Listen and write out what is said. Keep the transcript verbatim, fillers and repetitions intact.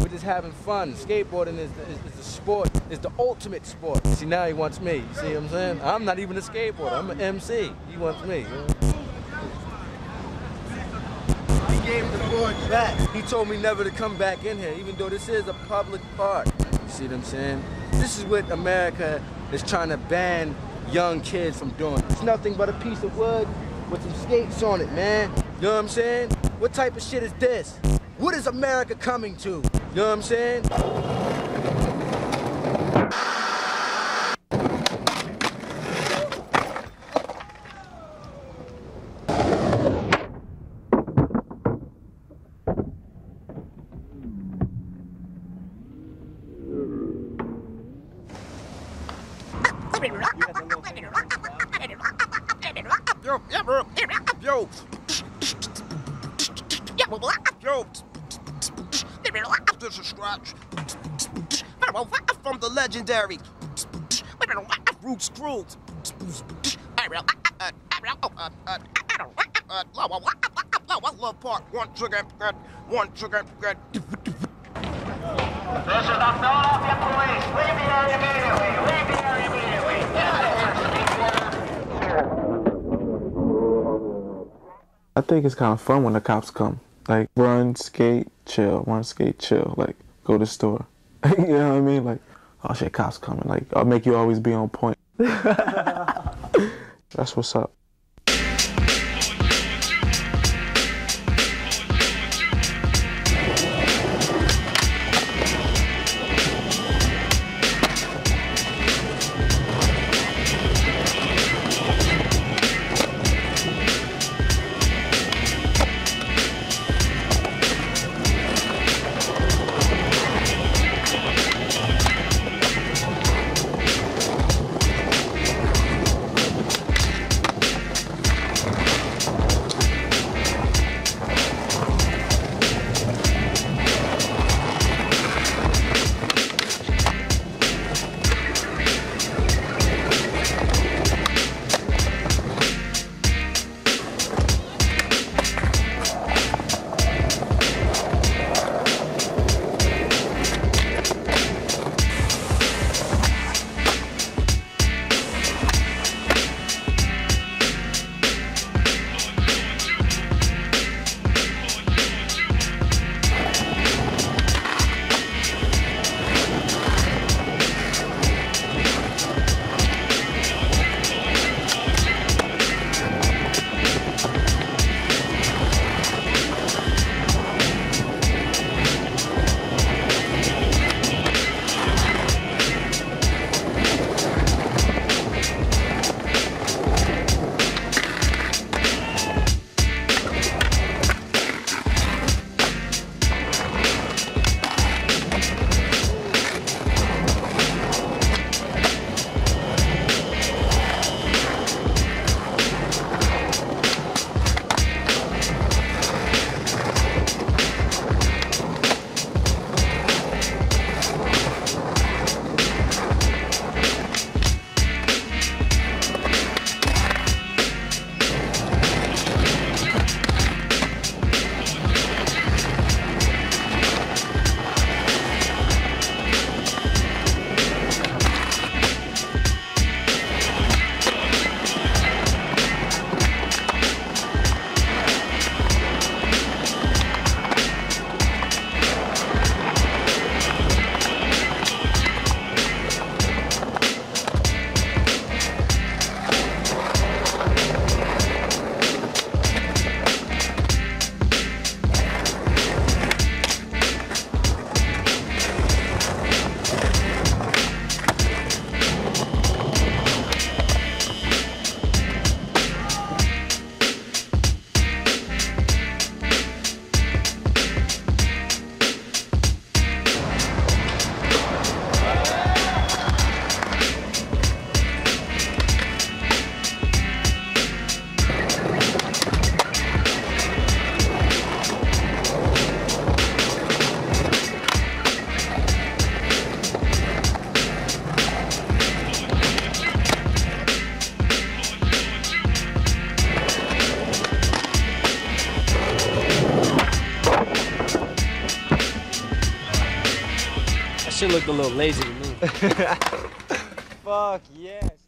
we're just having fun. Skateboarding is, is, is a sport, is the ultimate sport. See, now he wants me. You see what I'm saying? I'm not even a skateboarder. I'm an M C. He wants me. He gave the board back. He told me never to come back in here, even though this is a public park. You see what I'm saying? This is what America is trying to ban young kids from doing. It's nothing but a piece of wood with some skates on it, man. You know what I'm saying? What type of shit is this? What is America coming to? You know what I'm saying? Yo, yeah, bro. Yo. Yo. This is Scratch. From the legendary Roots Crew. Love Park. One trigger, one trigger. This is the Philadelphia Police. Leave the area immediately. Leave the area immediately. I think it's kind of fun when the cops come. Like, run, skate, chill. Run, skate, chill. Like, go to the store. You know what I mean? Like, oh shit, cops coming. Like, I'll make you always be on point. That's what's up. shit looked a little lazy to me. Fuck yes.